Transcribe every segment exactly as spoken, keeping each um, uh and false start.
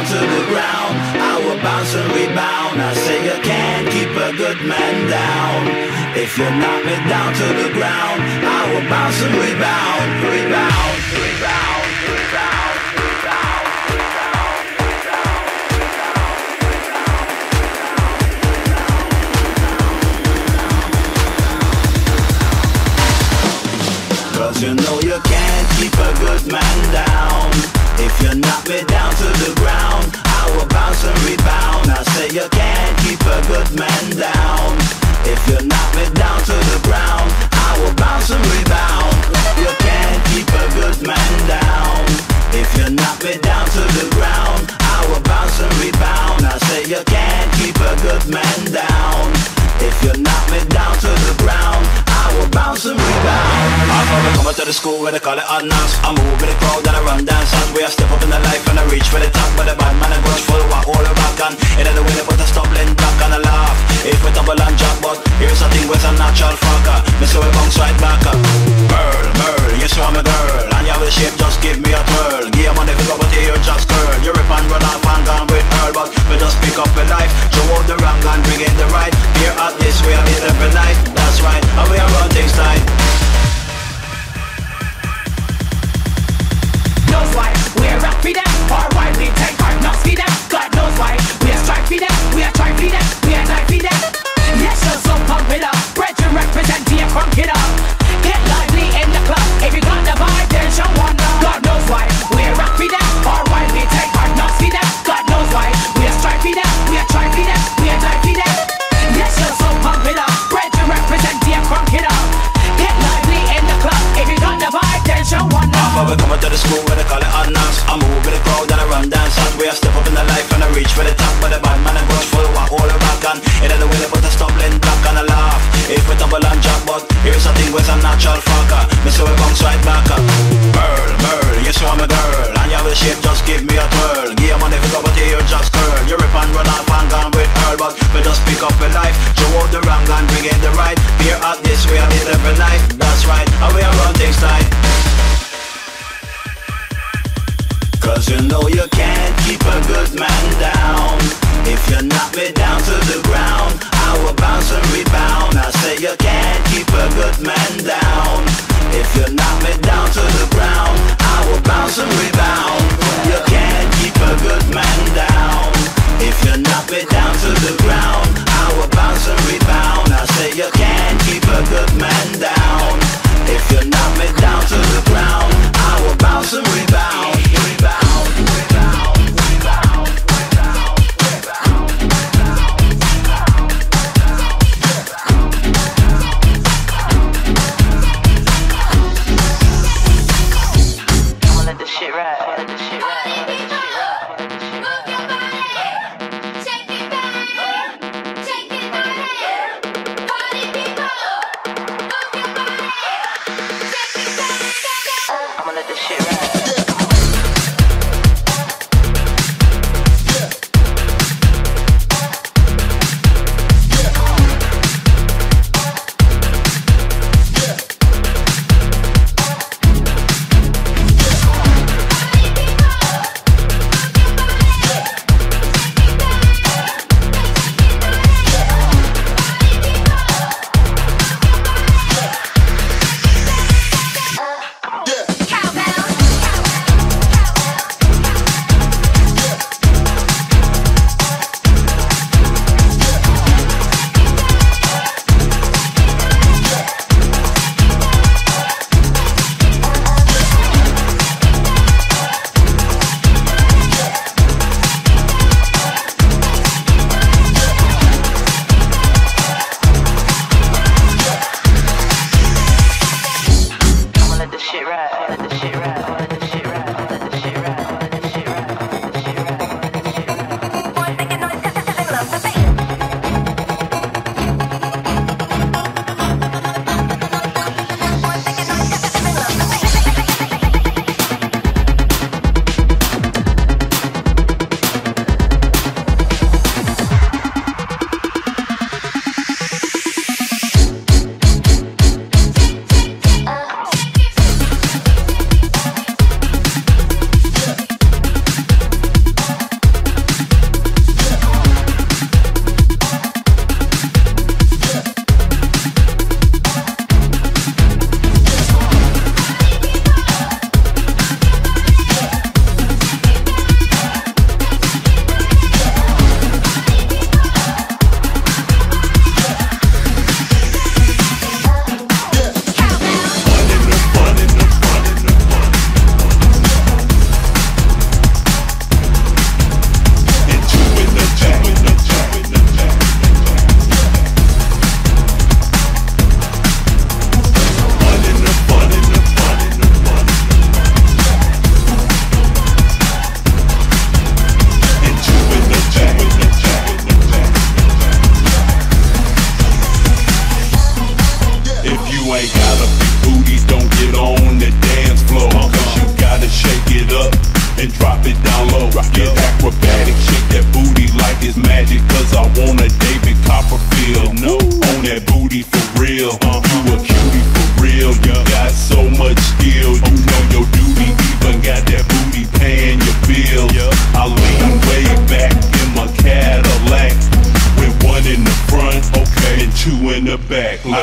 to the ground, I will bounce and rebound. I say you can't keep a good man down. If you knock me down to the ground, I will bounce and rebound, rebound, rebound, rebound, rebound, rebound, rebound. Cause you know you can't keep a good man down. If you knock me down to the ground, I will bounce and rebound. I say you can't keep a good man down. If you knock me down to the ground, I will bounce and rebound. You can't keep a good man down. If you knock me down to the ground, I will bounce and rebound. I say you can't keep a good man down. If you knock me down to the ground, I will bounce and rebound. I thought we coming to the school where they call it hot knocks. I move with the crowd and I run dance. And we a step up in the life and I reach for the top. But the bad man I brush full walk all the back. And in the way they put a stumbling block and I laugh. If we tumble and drop, but here's a thing with a natural fucker. Me so we bounce right back up. Girl, girl, you saw me girl. And you have a shape, just give me a twirl. Give money if you go but you just curl. You rip and run off and gone with her. But we just pick up the life, show out the wrong and bring in the right. Here at this way I meet every night. That's right, and we are run things tight. Knows why we're rock for them, or why we take our knocks for them. God knows why we're strike for them, we're try for them, we're die for them. Yes, you're so pump it up, bread to represent here, crunk it up. Get lively in the club, if you got the vibe, then show one love. God knows why we're rock for them, or why we take our knocks for them. God knows why we're strike for them, we're try for them, we're die for them. Yes, you're so pump it up, bread to represent here, crunk it up. Get lively in the club, if you got the vibe, then show one love. But we coming to the school where they call it hot knocks. I move with the crowd and I run dance. And we a step up in the life and I reach for the top. But the bad man I brush full walk all the back. And in the way they put a stumbling block and I laugh. If we tumble and drop, but here's a thing with a natural fucker. Me so we bounce right back up. Girl, girl, you saw me girl. And you have a shape, just give me a twirl. Give money if you go but you just curl. You rip and run off and gone with her. But we just pick up the life, show out the wrong and bring in the right. Here at this way I did every night. That's right, and we are run things tight. Cause you know you can't keep a good man down. If you knock me down to the ground, I will bounce and rebound. I say you can't keep a good man down. If you knock me down to the ground, I will bounce and rebound. You can't keep a good man down. If you knock me down to the ground, I will bounce and rebound. I say you can't keep a good man down. If you knock me down to the ground, I will bounce and rebound. Rebound, rebound, rebound, rebound, rebound, rebound, rebound.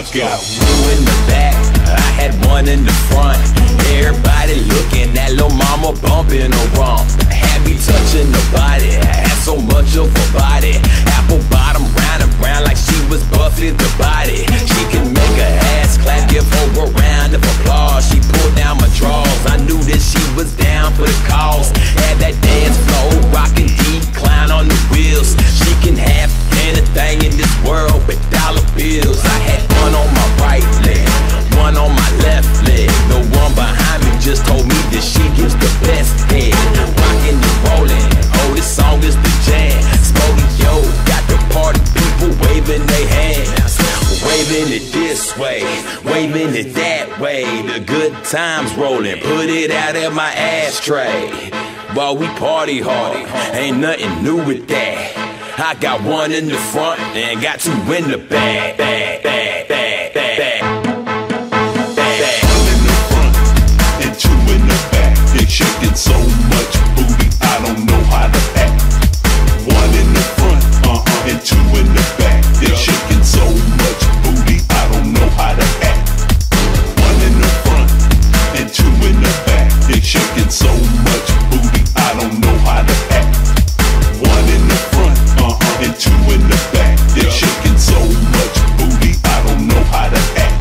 got two in the back, I had one in the front. Everybody looking at Lil' Mama bumping around. Happy touching the body, had so much of a body. Apple bottom round and round like she was Buffy the Body. She can make her ass clap, give her a round of applause. She pulled down my drawers, I knew that she was down for the cause. Had that dance floor, rockin' decline on the wheels. She can have anything in this world but dollar bills. I had one on my right leg, one on my left leg. The one behind me just told me that she gives the best head. Rockin' and rollin', oh this song is the jam. Smokey yo, got the party people waving their hands. Waving it this way, waving it that way. The good times rollin', put it out in my ashtray. While we party hard, ain't nothing new with that. I got one in the front and got two in the back. back, back, back, back, back. One in the front and two in the back. They're shaking so much booty, I don't know how to act. One in the front, uh-uh, and two in the back. They're shaking so much booty, I don't know how to act. One in the front and two in the back. They're shaking so much booty, I don't know how to act. One in the front, uh-uh, and two in the back. They're shaking so much booty, I don't know how to act.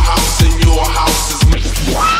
house and your house is mine.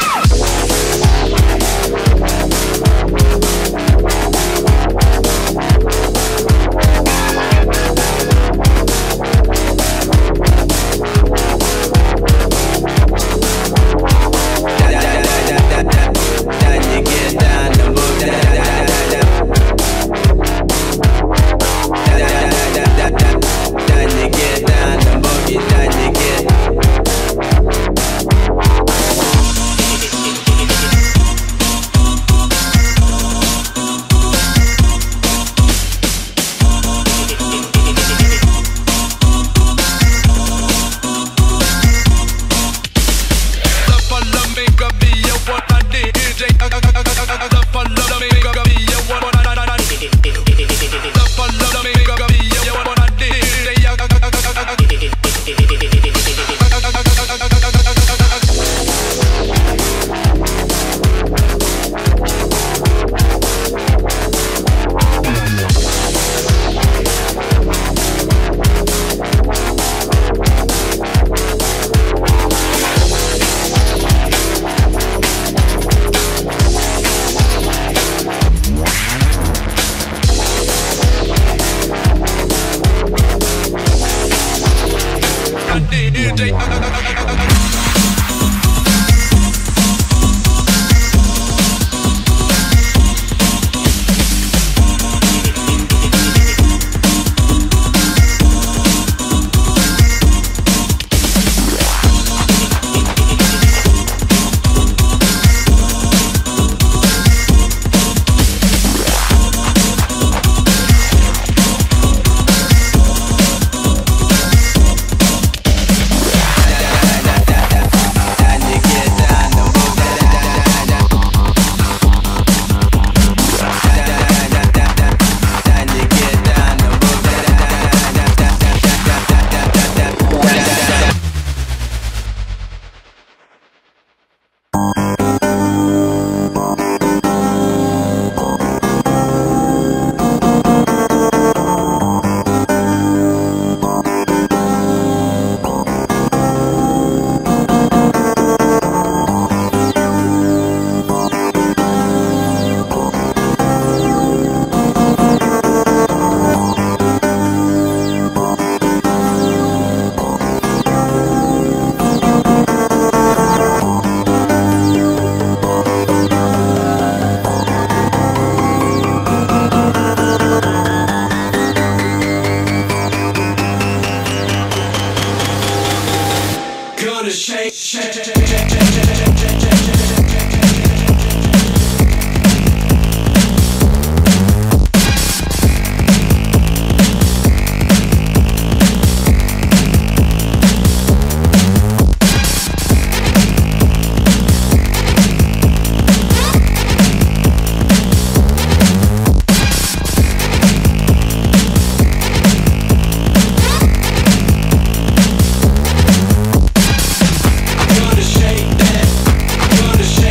Shake, shake, shake, shake, shake, shake, shake, shake. Gonna shake that, gonna shake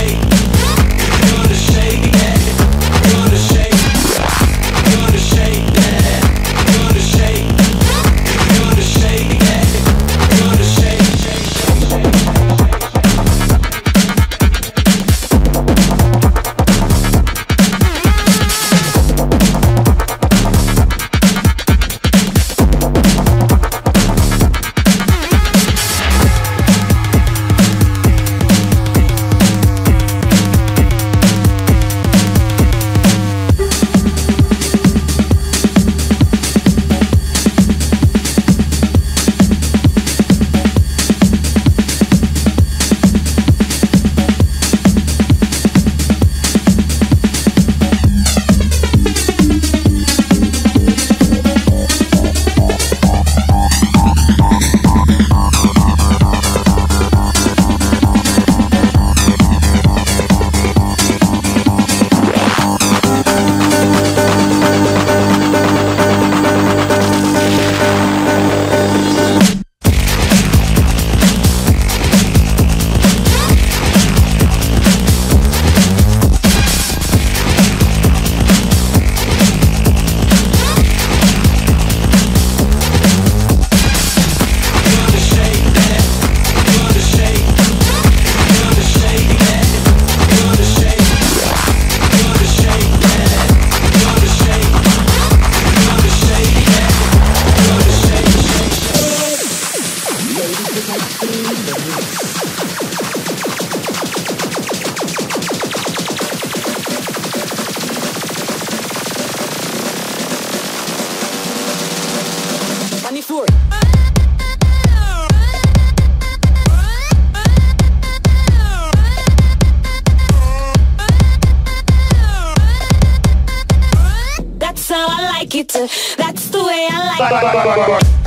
to. That's the way I like it.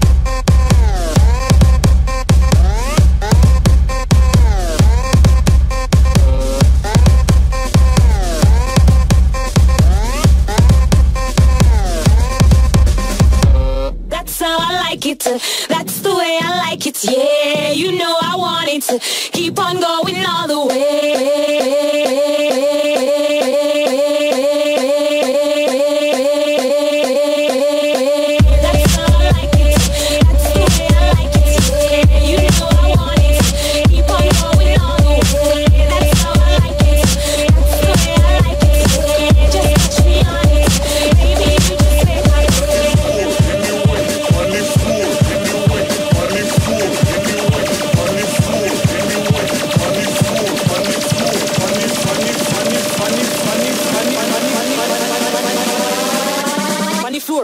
It, uh, that's the way I like it, yeah. You know I want it to keep on going all the way. That's how I like it, that's the way I like it, yeah. You know I want it to keep on going all the way. That's how I like it, that's the way I like it, yeah. Just touch me on it, baby, you just make my day. Floor.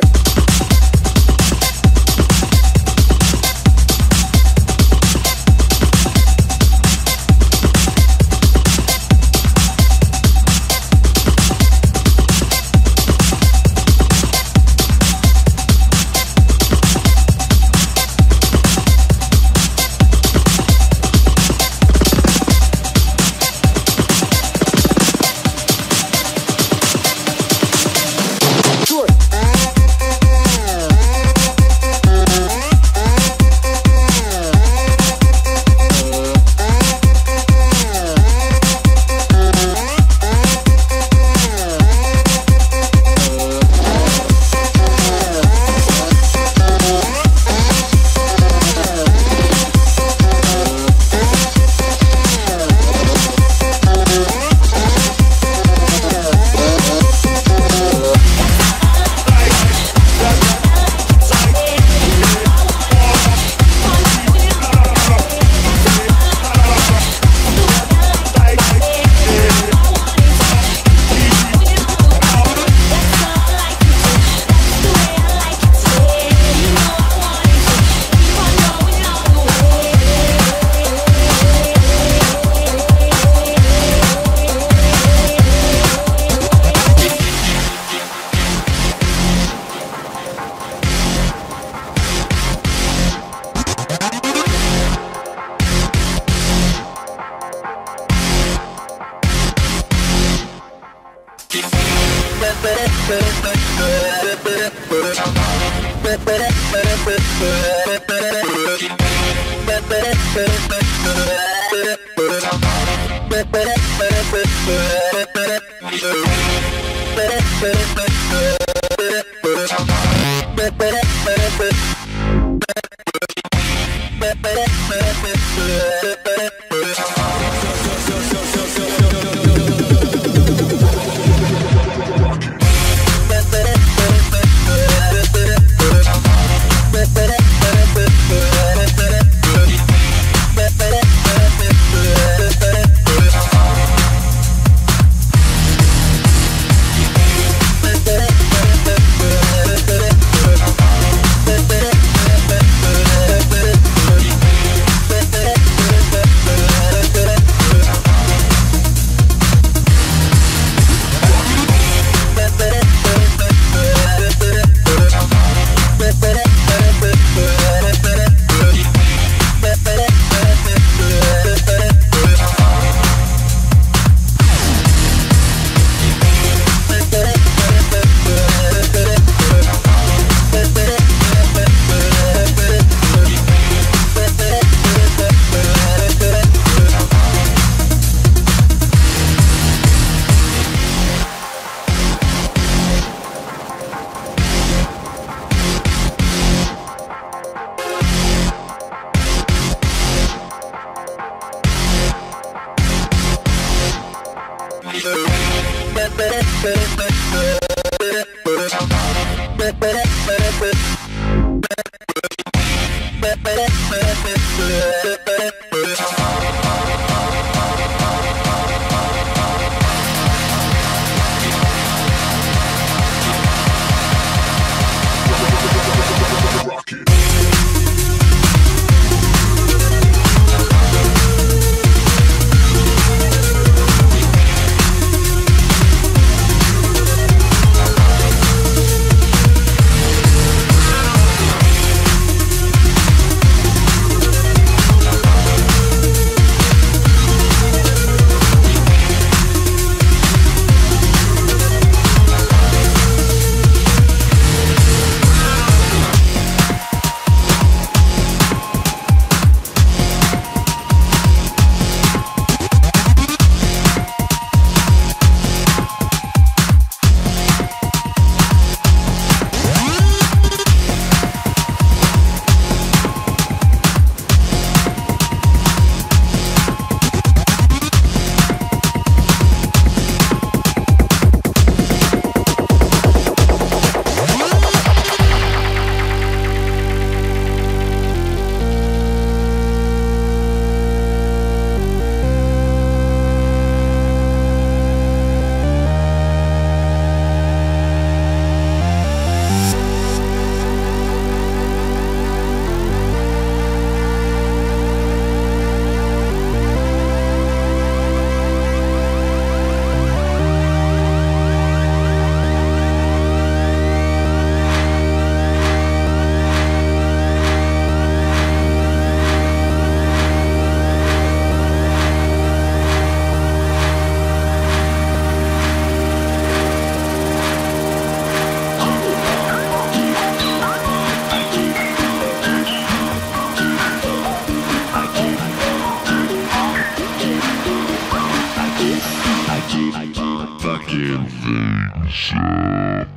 fucking things up.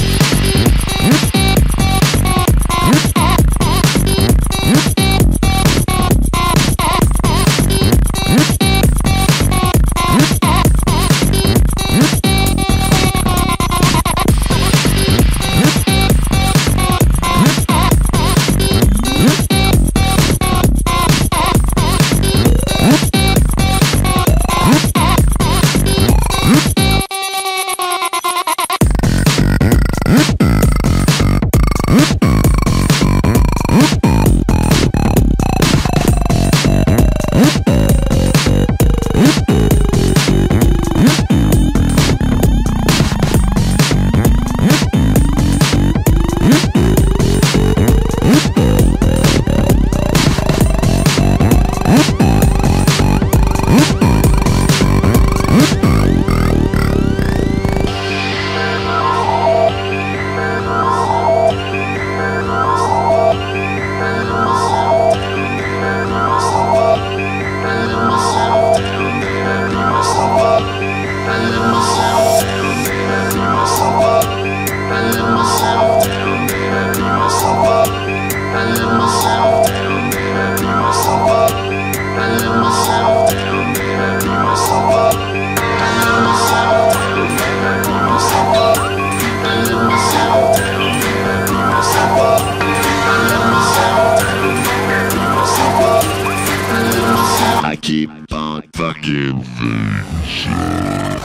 I keep on fucking things up.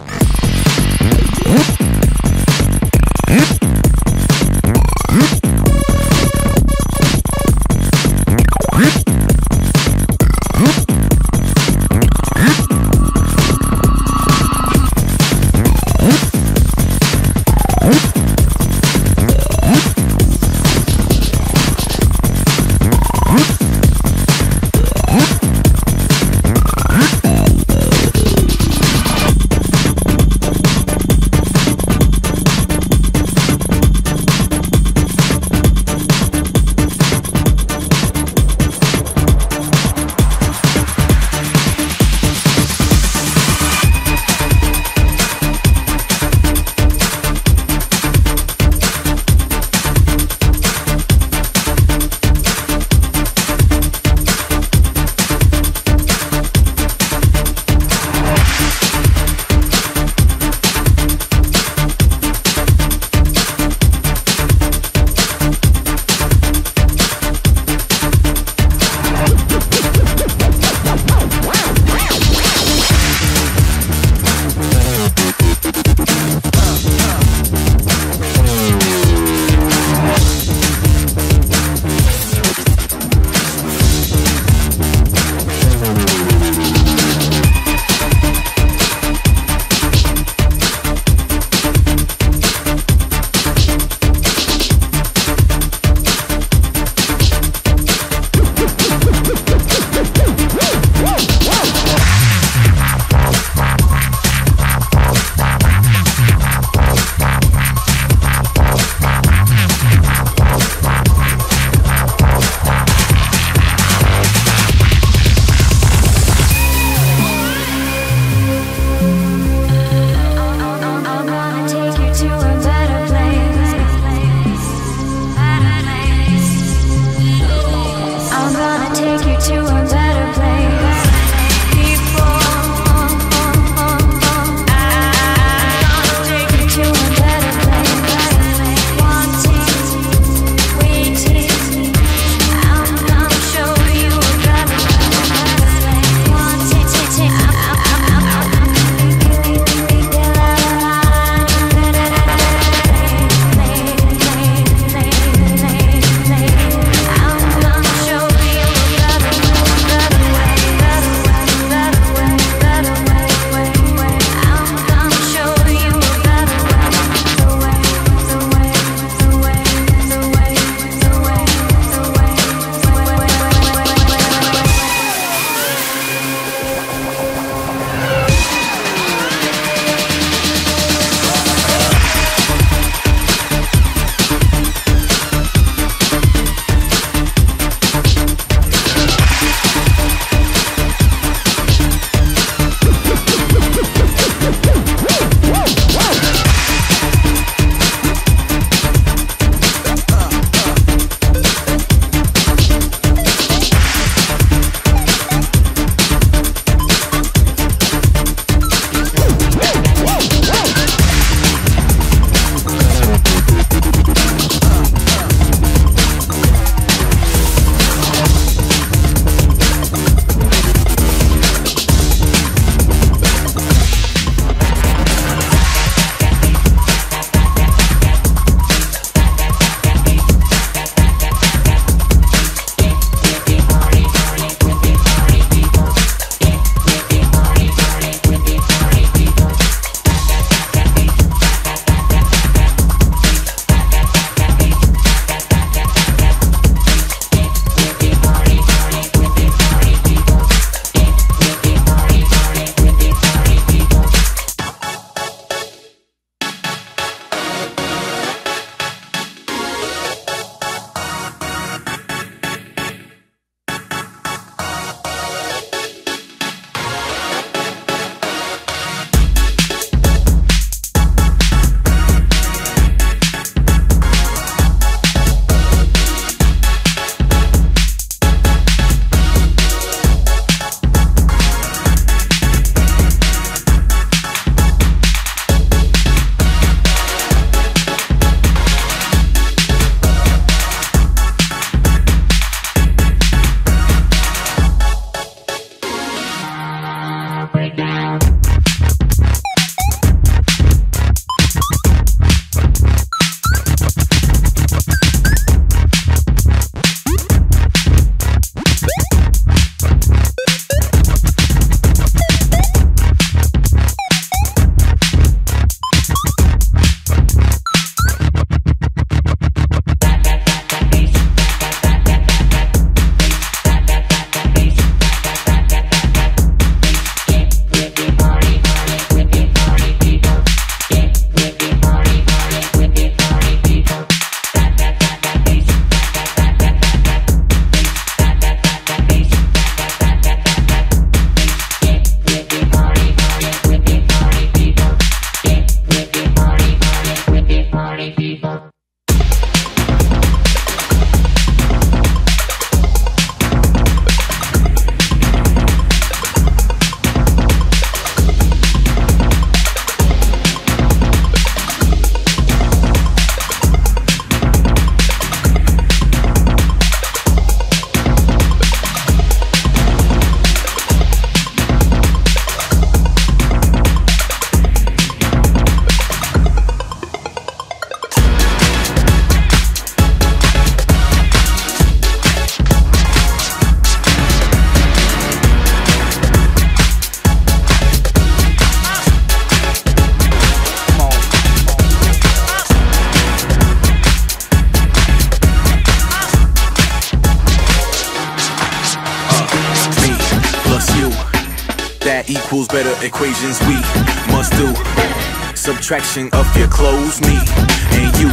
Equals better equations we must do. Subtraction of your clothes, me and you.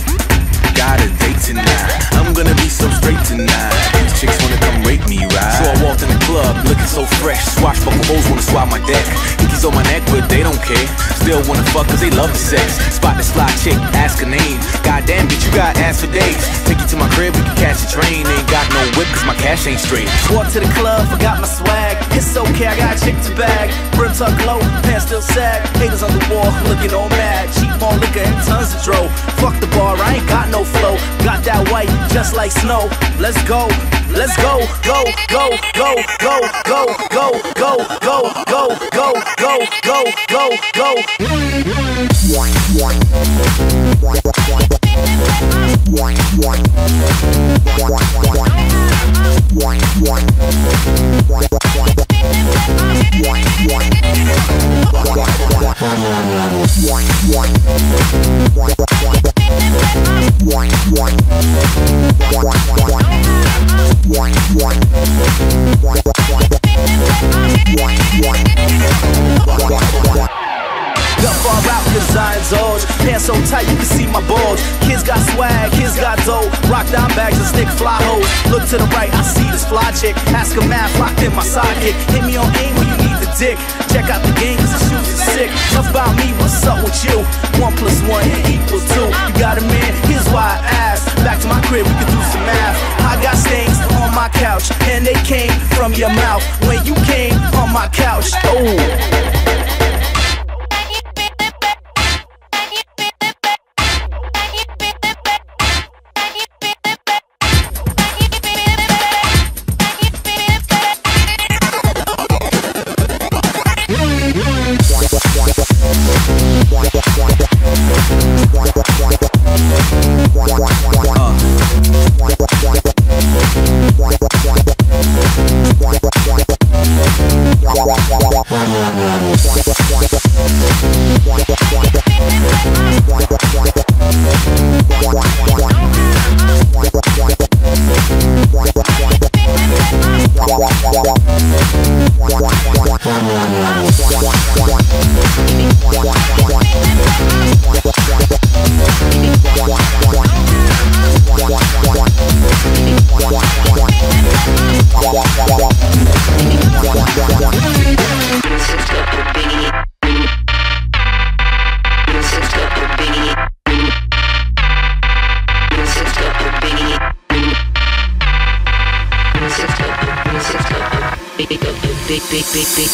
Got a date tonight, I'm gonna be so straight tonight. These chicks wanna come rape me, right? So I walked in the club looking so fresh. Swashbuckle hoes wanna swap my deck. Hickeys on my neck but they don't care. Still wanna fuck cause they love the sex. Spot this fly chick, ask her name. Goddamn bitch, you got ass for days. Take you to my crib, we can catch a train. Ain't got no whip cause my cash ain't straight. Walked to the club, forgot my swag. It's okay, I got a chick to bag. Brim tuck low, pants still sag. Haters on the wall, looking all mad. Cheap on liquor and tons of dro. Fuck the bar, I ain't got no flow. Got that white, just like snow. Let's go, let's go, go, go, go, go, go, go, go, go, go, go, go, go, go, go. Got far out cause I indulge. Pants so tight you can see my bulge. Kids got swag, kids got dough. Rock down bags and stick fly hoes. Look to the right, I see this fly chick. Ask her math, locked in my sidekick. Hit me on aim when you need the dick. Check out the game cause the shoes are sick. Enough about me, what's up with you? One plus one equals two. You got a man, here's why I asked. Back to my crib, we can do some math. I got stains on my couch and they came from your mouth when you came on my couch. Oh. Big, big, big, big.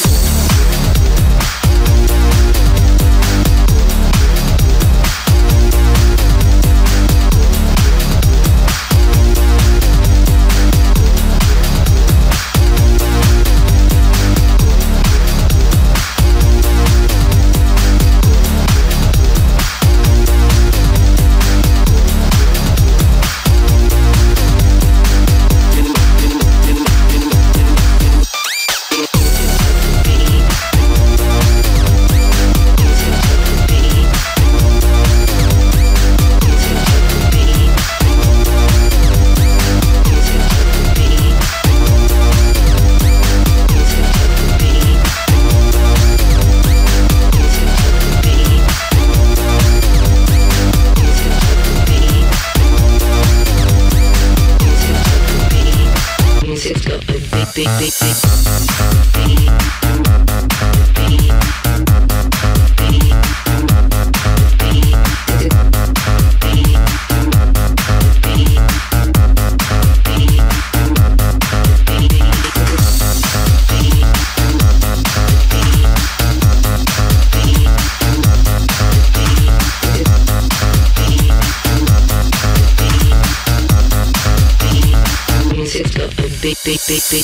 big, big, big. Big, big, big, big.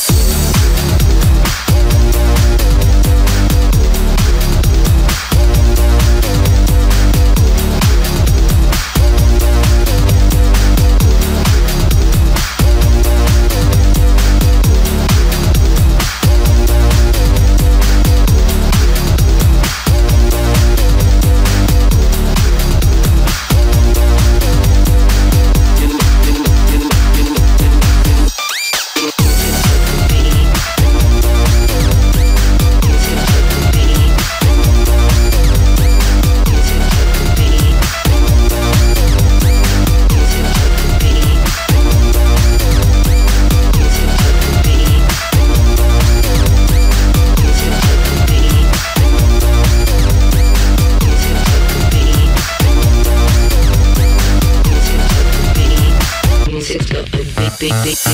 Big, big, big.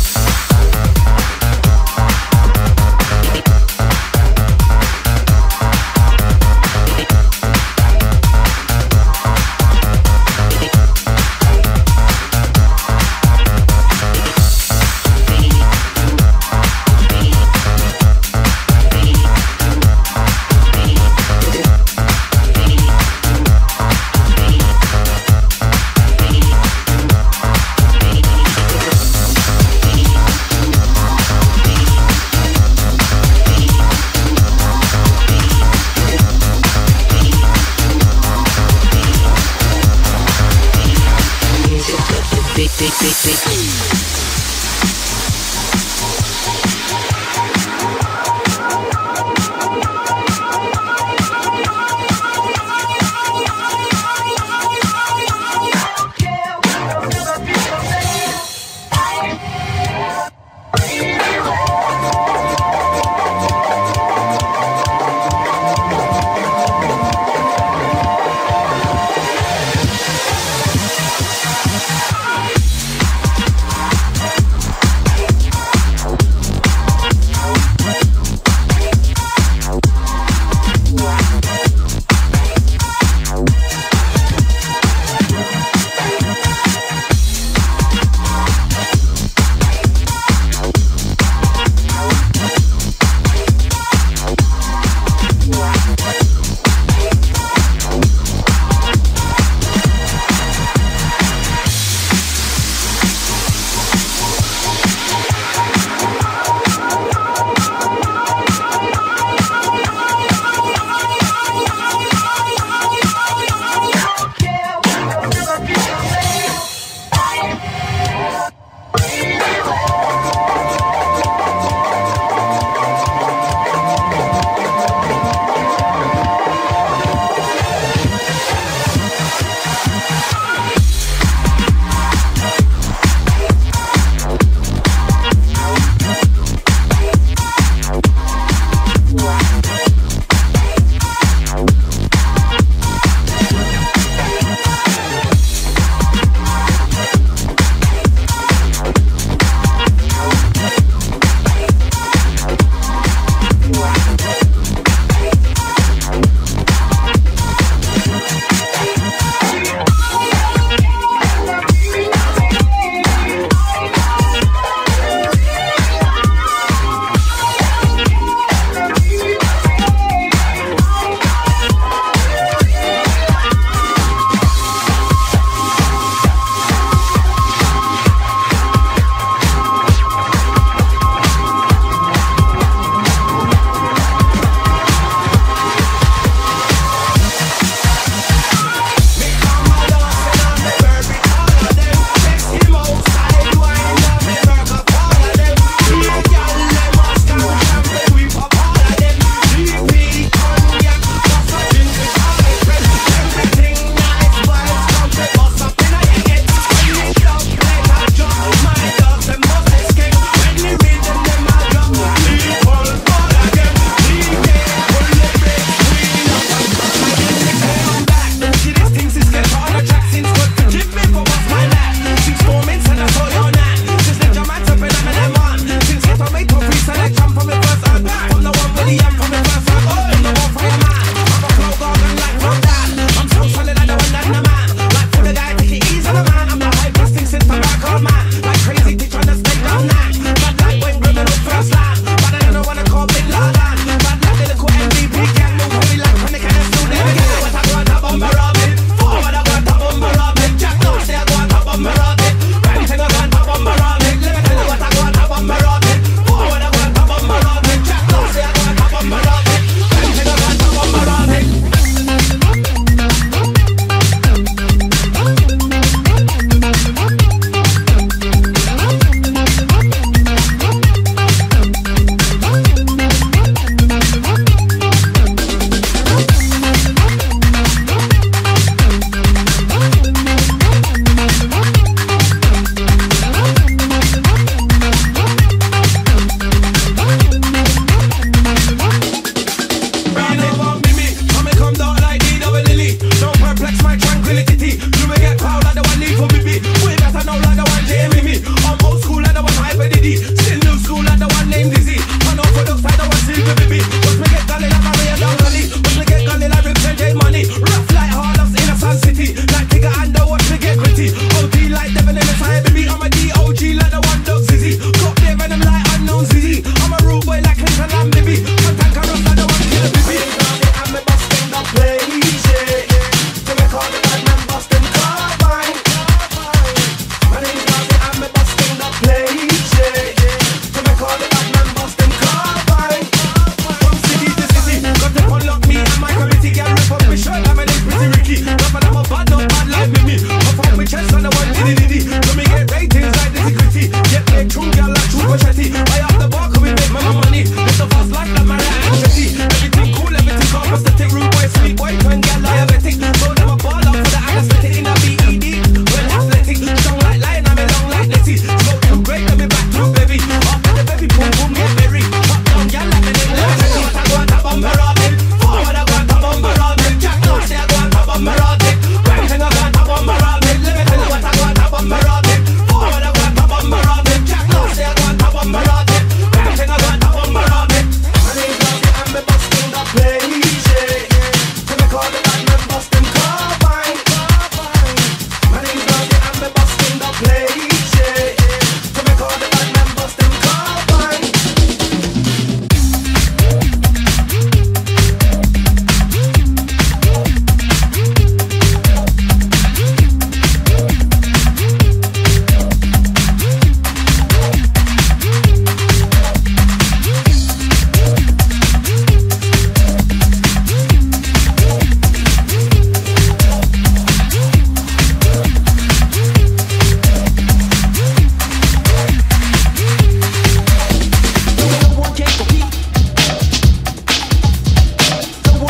Big, big, big, big.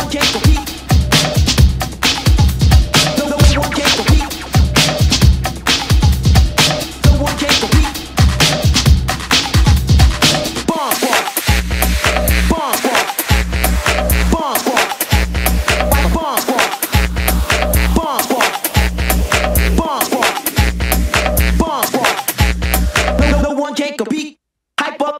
one can't compete. No, no one can't compete. No one can't compete. Bomb squad. Bomb squad. Bomb squad. Bomb squad. Bomb squad. Bomb squad. Bomb squad. No, no, no one can't compete. Hype up.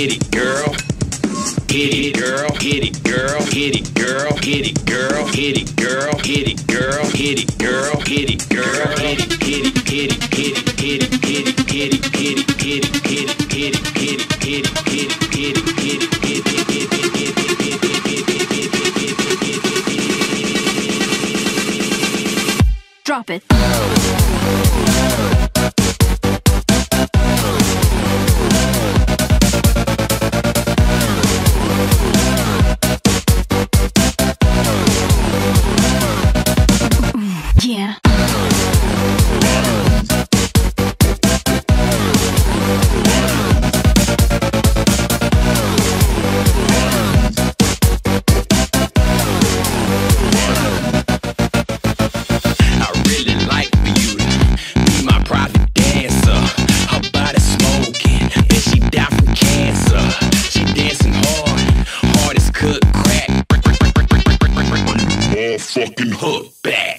hit it, girl. Hit it, girl, hit it, girl, hit it, girl, hit it, girl, hit it, girl, hit it, girl, hit it, girl, hit it, girl, hit it, hit it, hit it, hit it, hit it, hit it, hit it, hit it, hit it, hit it, hit it, hit it, hit it, hit it, hit it, hit it, hit it, Drop it. Yeah. Fucking hook back.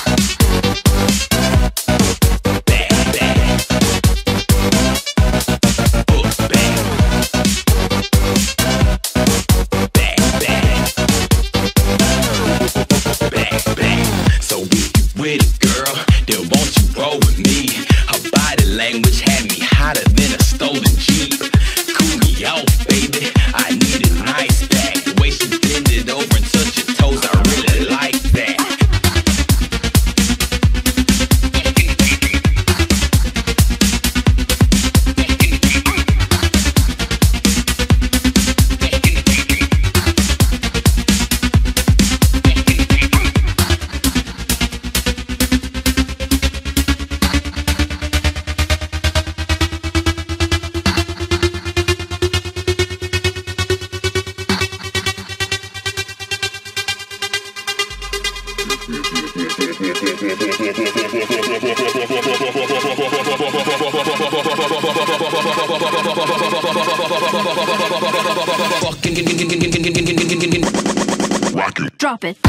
Drop it.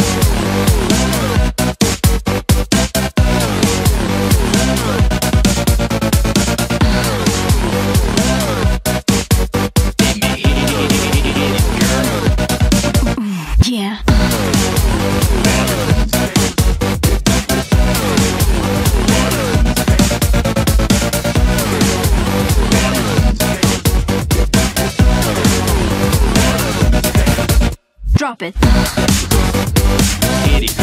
Yeah. Drop it. Hit it.